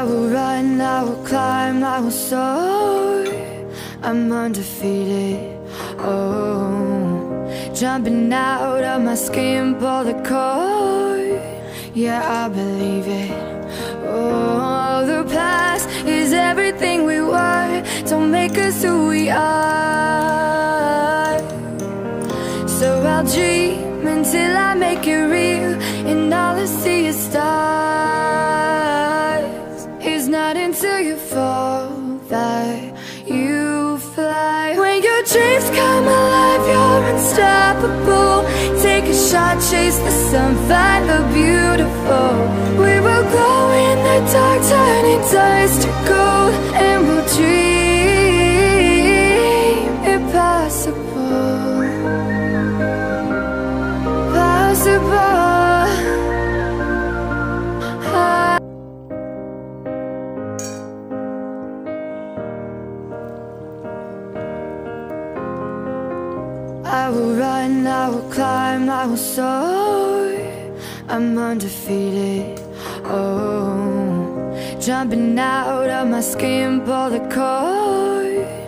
will run, I will climb, I will soar. I'm undefeated, oh. Jumping out of my skin, pull the cord. Yeah, I believe it. Oh, the past is everything we were. Don't make us who we are. So I'll dream until I make it real, and all I see is stars. It's not until you fall that you fly. When your dreams come alive, you're unstoppable. Take a shot, chase the sun, find the beautiful. We will glow in the dark, turning dust to gold, and we'll dream impossible. Possible. I will run, I will climb, I will soar. I'm undefeated, oh. Jumping out of my skin, pull the cord.